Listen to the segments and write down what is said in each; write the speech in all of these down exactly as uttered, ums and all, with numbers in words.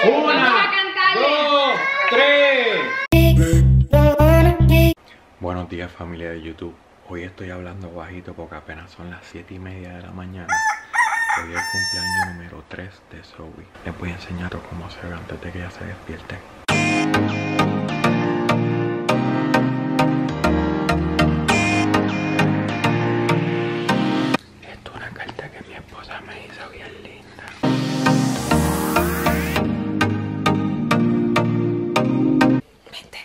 Una, dos, tres. Buenos días, familia de YouTube. Hoy estoy hablando bajito porque apenas son las siete y media de la mañana. Hoy es el cumpleaños número tres de Zoe. Les voy a enseñar cómo se ve antes de que ella se despierte. Esto es una carta que mi esposa me hizo bien linda. Vente.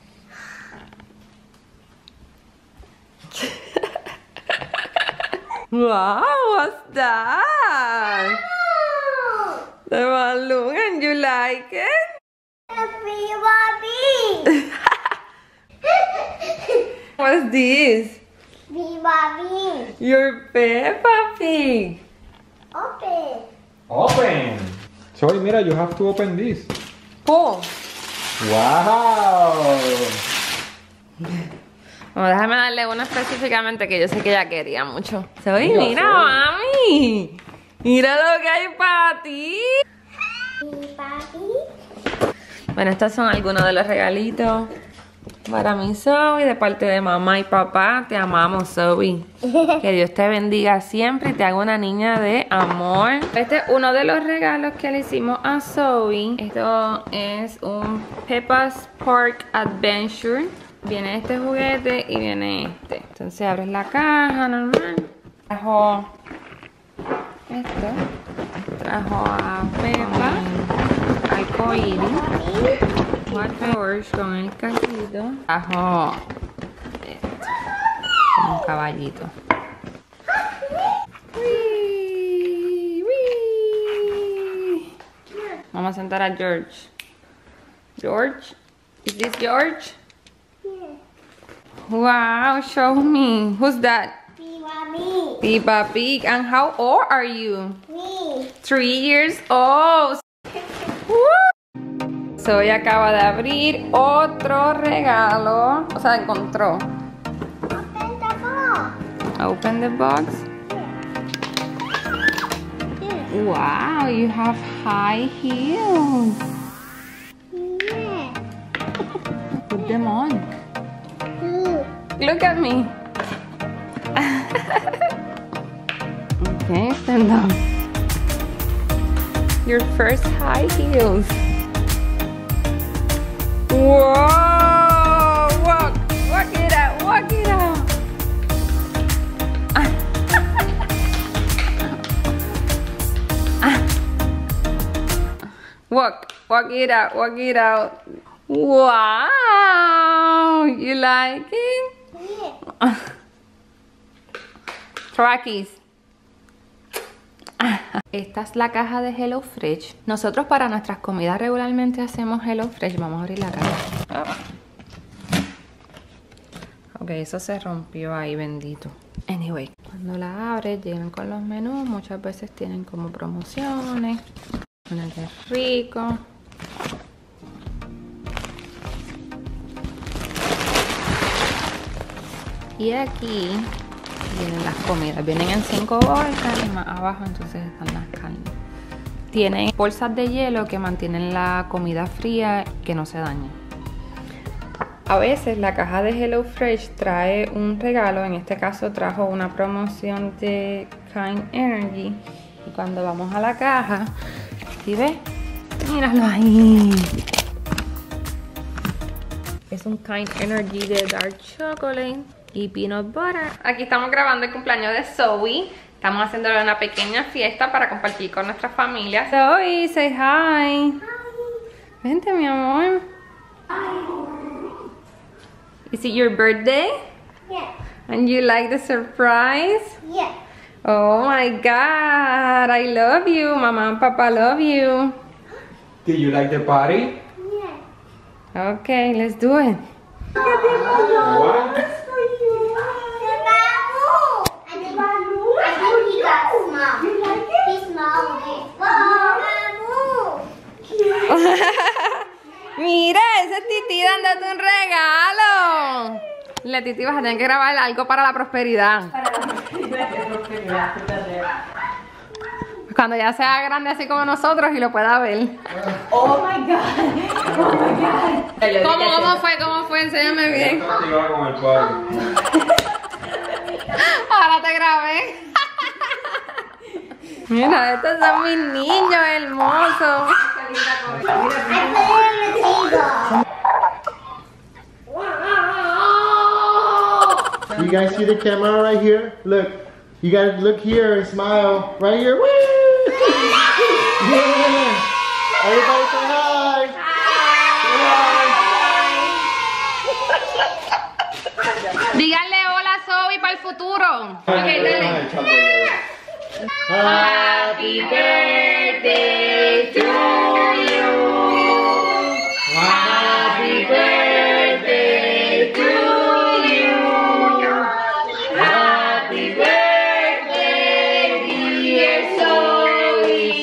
Wow, what's that? The balloon, and you like it? Happy Barbie! What's this? Happy Barbie! Your Peppa Pig. Open! Open. Sorry, mira, you have to open this. Pull. Wow. Bueno, déjame darle una específicamente que yo sé que ella quería mucho. Soy, Mira, mira, Zoe. mami. Mira lo que hay para ti. Happy Barbie! Bueno, estos son algunos de los regalitos para mi Zoe, de parte de mamá y papá. Te amamos, Zoe. Que Dios te bendiga siempre y te haga una niña de amor. Este es uno de los regalos que le hicimos a Zoe. Esto es un Peppa's Park Adventure. Viene este juguete y viene este. Entonces abres la caja normal. Trajo esto. Trajo a Peppa. Arcoíris. White George con el cajito. Trajo esto. Como un caballito. Wee, wee. Vamos a sentar a George. George? Is this George? Wow, show me. Who's that? Happy Barbie! Peppa Pig. And how old are you? Me! Three years old. Woo! So ella acaba de abrir otro regalo. O sea, encontró. Open the box! Open the box. Wow, you have high heels. Yeah! Put them on. Two! Look at me. Okay, stand up. Your first high heels. Whoa! Walk, walk it out, walk it out. Walk, walk it out, walk it out. Wow! You like it? Yeah! Trackies. Esta es la caja de HelloFresh. Nosotros para nuestras comidas regularmente hacemos HelloFresh. Vamos a abrir la caja. Oh. Ok, eso se rompió ahí, bendito. Anyway, cuando la abres, llegan con los menús. Muchas veces tienen como promociones. Una que es rico. Y aquí vienen las comidas. Vienen en cinco bolsas y más abajo entonces están las carnes. Tienen bolsas de hielo que mantienen la comida fría, que no se dañe. A veces la caja de HelloFresh trae un regalo. En este caso trajo una promoción de Kind Energy. Y cuando vamos a la caja, ¿sí ves? Míralo ahí. Es un Kind Energy de Dark Chocolate y Peanut Butter. Aquí estamos grabando el cumpleaños de Zoe. Estamos haciéndole una pequeña fiesta para compartir con nuestra familia. Zoe, say hi. Hi. Vente, mi amor. Hi! Is it your birthday? Yeah! And you like the surprise? Yeah! Oh my God, I love you. Mamá and Papa love you. Did you like the party? Yeah! Okay, let's do it. What? Mira, ese es Titi dándote un regalo. La Titi, vas a tener que grabar algo para la prosperidad. Para la prosperidad, prosperidad. Cuando ya sea grande así como nosotros y lo pueda ver. Oh my god. Oh my god. ¿Cómo, cómo fue? ¿Cómo fue? Enséñame bien. Con el padre. Ahora te grabé. Mira, estos son mis niños hermosos. You guys see the camera right here? Look. You guys look here and smile. Right here. Woo! Yeah! Everybody say hi! Hi! Díganle hola a Zoe para el futuro. Ok, dale. Happy birthday to you. Happy birthday to you. Happy birthday, dear Zoe.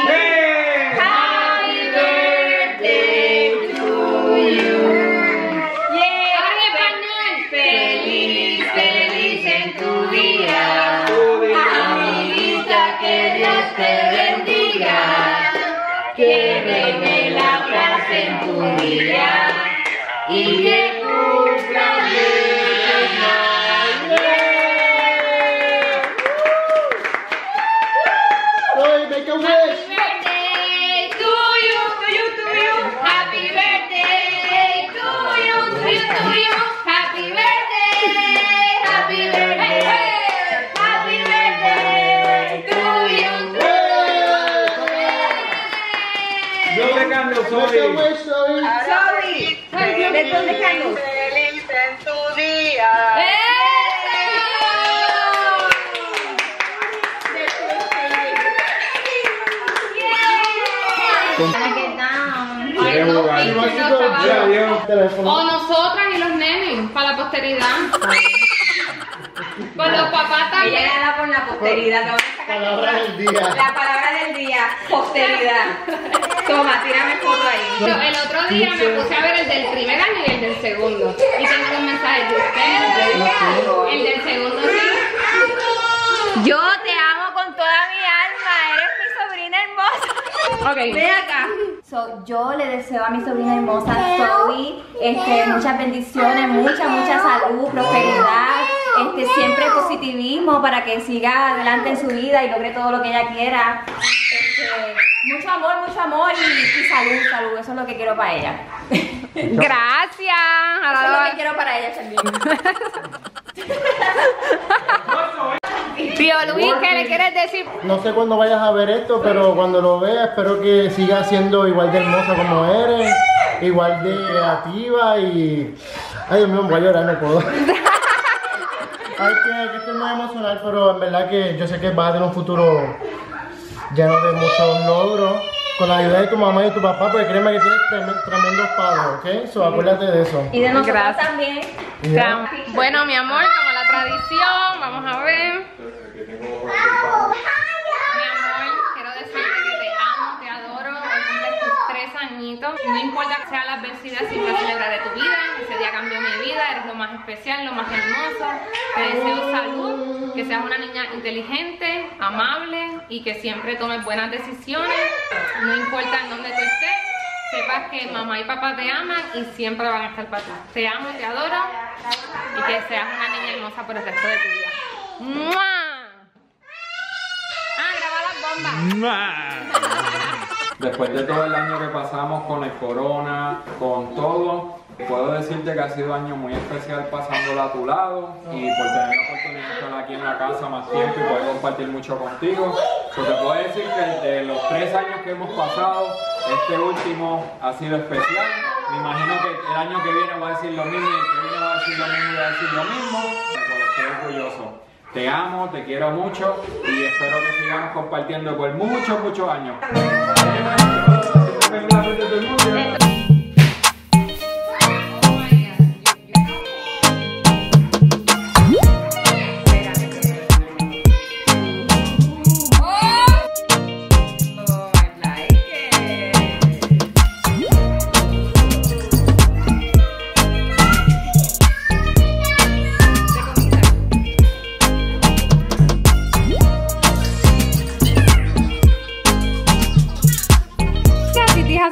Happy birthday to you. Ahora en español. Feliz, feliz en tu día. Amiguita, que Dios te bendiga. Que reine la paz en tu día. Y que cumplas muchos más. Zoe, make a wish. Birthday to you, to you, to you. Happy birthday to you, to you, to you. Happy birthday, happy birthday, happy birthday to you, to you. Yo te cambio, Make a Zoe. wish, Zoe. Sorry, ¿de dónde caigo? Feliz en tu día. Quiere jugar. Mira, Dios. Teléfono. O nosotras y los nenes, para la posteridad. Con los papás Ella también. era con la posteridad. Te voy a sacar Palabra del día. La palabra del día, posteridad. Toma, tírame foto ahí. Yo el otro día me puse a ver el del primer año y el del segundo. Y tengo un mensaje de ustedes. El del segundo sí. Yo te amo con toda mi alma, eres mi sobrina hermosa. Ok. Ven acá. So, yo le deseo a mi sobrina hermosa Zoe este, muchas bendiciones, mucha, mucha salud, prosperidad, este, siempre positivismo para que siga adelante en su vida y logre todo lo que ella quiera. Este, mucho amor, mucho amor y, y salud, salud, eso es lo que quiero para ella. Gracias. Ahora Eso es lo- lo que quiero para ella también. Tío Luis, ¿qué le quieres decir? No sé cuándo vayas a ver esto, pero cuando lo veas espero que sigas siendo igual de hermosa como eres, igual de creativa y... Ay, Dios mío, me voy a llorar, no puedo. Ay, que, que estoy muy emocional, pero en verdad que yo sé que vas a tener un futuro lleno de muchos logros con la ayuda de tu mamá y tu papá, porque créeme que tienes trem- tremendos padres, ¿ok? So, acuérdate de eso. Y de nosotros Gracias. también. Te amo. Bueno, mi amor, como la tradición, vamos a ver. Mi amor, quiero decirte que te amo, te adoro. Hoy cumples tus tres añitos. No importa que sea la adversidad, siempre celebraré tu vida. Ese día cambió mi vida, eres lo más especial, lo más hermoso. Te deseo salud, que seas una niña inteligente, amable y que siempre tomes buenas decisiones. No importa en dónde tú estés, sepas que mamá y papá te aman y siempre van a estar para ti. Te amo y te adoro y que seas una niña hermosa por el resto de tu vida. ¡Mua! Ah, graba las bombas. Después de todo el año que pasamos con el corona, con todo, puedo decirte que ha sido un año muy especial pasándola a tu lado y por tener la oportunidad de estar aquí en la casa más tiempo y poder compartir mucho contigo. So, te puedo decir que de los tres años que hemos pasado, este último ha sido especial. Me imagino que el año que viene voy a decir lo mismo y el que viene voy a decir lo mismo y voy a decir lo mismo. Pero estoy orgulloso. Te amo, te quiero mucho y espero que sigamos compartiendo por muchos, muchos años.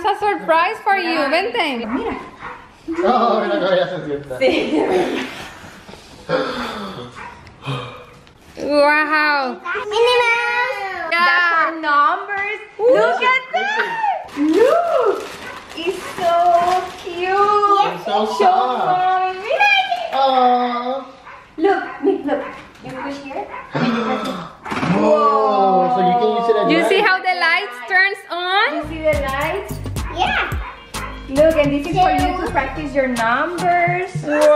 has a surprise for you. Vente. Mira. Oh, mira que ya se sienta. Sí. Wow. Minnie Mouse. That's for numbers. Look at that. Look. It's so cute. It's so Show soft. mommy. Mira aquí. Oh. Look, me- look. You push here. And you press it. Whoa. So you can use it at You night. see how the lights turns on? You see the lights? Yeah. Look, and this is for you to practice your numbers.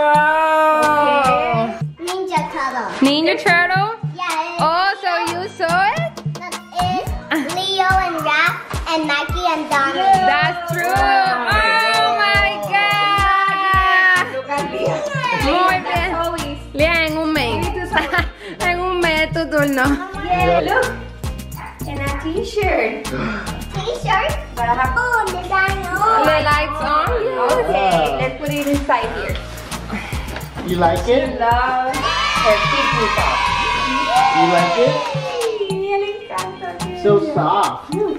Wow. Ninja Turtle. Ninja Turtle. Yeah. Oh, so you saw it? That is Leo and Raph and Nike and Donnie. That's true. Oh my God. Look at Leo. Muy bien. Always. Lea, en un mes. En un mes tu turno. Yeah, look. And a t-shirt. T-shirt. But I have Oh, design. The Oh. lights on. Okay, let's put it inside here. You like it? Love her picnic top. You like it? Sí, le encanta. So soft. Mm.